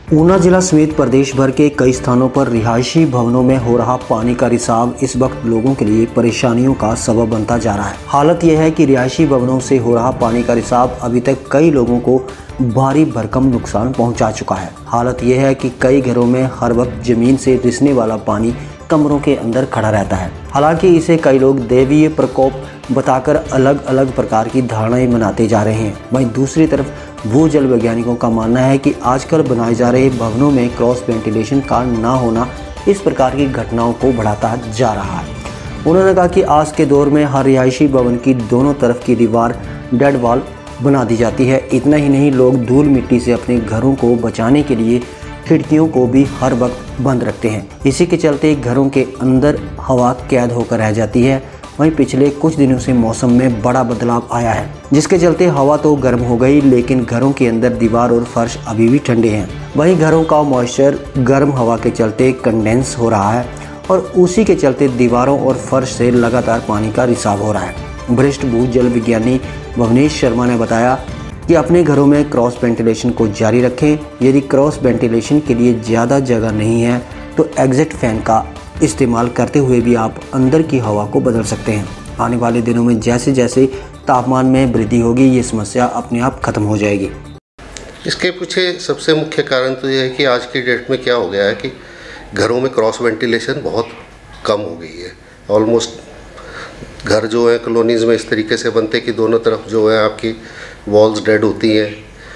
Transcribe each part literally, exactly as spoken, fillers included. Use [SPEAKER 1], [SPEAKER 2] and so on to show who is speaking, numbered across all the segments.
[SPEAKER 1] ऊना जिला समेत प्रदेश भर के कई स्थानों पर रिहायशी भवनों में हो रहा पानी का रिसाव इस वक्त लोगों के लिए परेशानियों का सबब बनता जा रहा है। हालत यह है कि रिहायशी भवनों से हो रहा पानी का रिसाव अभी तक कई लोगों को भारी भरकम नुकसान पहुंचा चुका है। हालत यह है कि कई घरों में हर वक्त जमीन से रिसने वाला पानी कमरों के अंदर खड़ा रहता है। हालांकि इसे कई लोग दैवीय प्रकोप बताकर अलग अलग प्रकार की धारणाएं बनाते जा रहे हैं। वहीं दूसरी तरफ भू जल वैज्ञानिकों का मानना है कि आजकल बनाए जा रहे भवनों में क्रॉस वेंटिलेशन का ना होना इस प्रकार की घटनाओं को बढ़ाता जा रहा है। उन्होंने कहा कि आज के दौर में हर रिहायशी भवन की दोनों तरफ की दीवार डेड वॉल बना दी जाती है। इतना ही नहीं, लोग धूल मिट्टी से अपने घरों को बचाने के लिए खिड़कियों को भी हर वक्त बंद रखते हैं। इसी के चलते घरों के अंदर हवा कैद होकर रह जाती है। वहीं पिछले कुछ दिनों से मौसम में बड़ा बदलाव आया है, जिसके चलते हवा तो गर्म हो गई, लेकिन घरों के अंदर दीवार और फर्श अभी भी ठंडे हैं। वहीं घरों का मॉइस्चर गर्म हवा के चलते कंडेंस हो रहा है और उसी के चलते दीवारों और फर्श से लगातार पानी का रिसाव हो रहा है। वरिष्ठ भू जल विज्ञानी भवनेश शर्मा ने बताया कि अपने घरों में क्रॉस वेंटिलेशन को जारी रखें। यदि क्रॉस वेंटिलेशन के लिए ज़्यादा जगह नहीं है तो एग्जिट फैन का इस्तेमाल करते हुए भी आप अंदर की हवा को बदल सकते हैं। आने वाले दिनों में जैसे जैसे तापमान में वृद्धि होगी, ये समस्या अपने आप खत्म हो जाएगी।
[SPEAKER 2] इसके पीछे सबसे मुख्य कारण तो ये है कि आज की डेट में क्या हो गया है कि घरों में क्रॉस वेंटिलेशन बहुत कम हो गई है। ऑलमोस्ट घर जो है कॉलोनीज़ में इस तरीके से बनते कि दोनों तरफ जो है आपकी वॉल्स डेड होती हैं,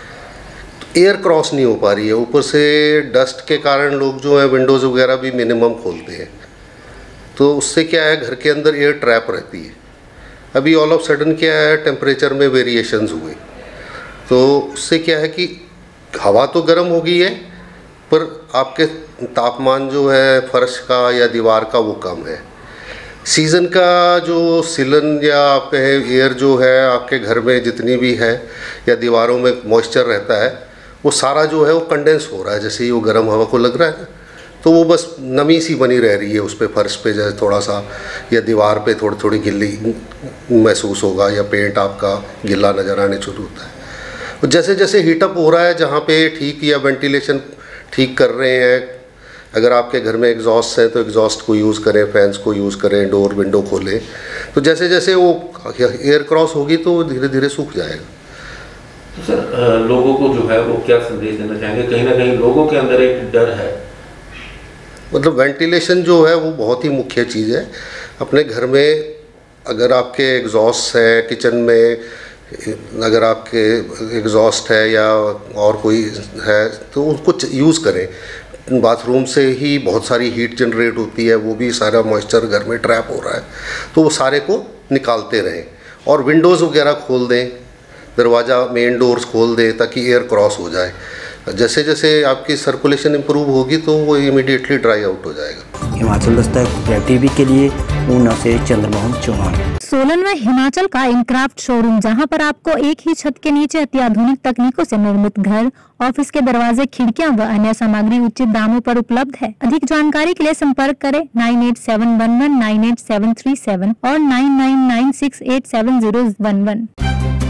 [SPEAKER 2] एयर क्रॉस नहीं हो पा रही है। ऊपर से डस्ट के कारण लोग जो है विंडोज़ वगैरह भी मिनिमम खोलते हैं, तो उससे क्या है घर के अंदर एयर ट्रैप रहती है। अभी ऑल ऑफ सडन क्या है, टेम्परेचर में वेरिएशंस हुए, तो उससे क्या है कि हवा तो गर्म हो गई है पर आपके तापमान जो है फर्श का या दीवार का वो कम है। सीज़न का जो सीलन या आपके एयर जो है आपके घर में जितनी भी है या दीवारों में मॉइस्चर रहता है, वो सारा जो है वो कंडेंस हो रहा है। जैसे ही वो गर्म हवा को लग रहा है तो वो बस नमी सी बनी रह रही है उस पर, फर्श पे जैसे थोड़ा सा या दीवार पे थोड़ी थोड़ी गिल्ली महसूस होगा या पेंट आपका गिल्ला नज़र आने शुरू होता है। और जैसे जैसे हीटअप हो रहा है, जहाँ पे ठीक या वेंटिलेशन ठीक कर रहे हैं, अगर आपके घर में एग्जॉस्ट है तो एग्जॉस्ट को यूज़ करें, फैंस को यूज़ करें, डोर विंडो खोलें, तो जैसे जैसे वो एयर क्रॉस होगी तो धीरे धीरे सूख जाएगा।
[SPEAKER 3] तो सर लोगों को जो है वो क्या संदेश देना चाहेंगे? कहीं ना कहीं लोगों के अंदर एक डर है,
[SPEAKER 2] मतलब वेंटिलेशन जो है वो बहुत ही मुख्य चीज़ है। अपने घर में अगर आपके एग्जॉस्ट है, किचन में अगर आपके एग्जॉस्ट है या और कोई है तो उनको यूज़ करें। बाथरूम से ही बहुत सारी हीट जनरेट होती है, वो भी सारा मॉइस्चर घर में ट्रैप हो रहा है, तो वो सारे को निकालते रहें। और विंडोज़ वगैरह खोल दें, दरवाज़ा मेन डोर्स खोल दें ताकि एयर क्रॉस हो जाए। जैसे जैसे आपकी सर्कुलेशन इंप्रूव होगी तो वो इमीडिएटली ड्राई आउट हो जाएगा।
[SPEAKER 1] हिमाचल दस्तक टीवी के लिए ऊना से चंद्रमोहन चौहान।
[SPEAKER 4] सोलन में हिमाचल का इनक्राफ्ट शोरूम, जहां पर आपको एक ही छत के नीचे अत्याधुनिक तकनीकों से निर्मित घर, ऑफिस के दरवाजे, खिड़कियां व अन्य सामग्री उचित दामों पर उपलब्ध है। अधिक जानकारी के लिए संपर्क करें nine eight seven one one nine eight seven three seven और nine nine nine six eight seven zero one one.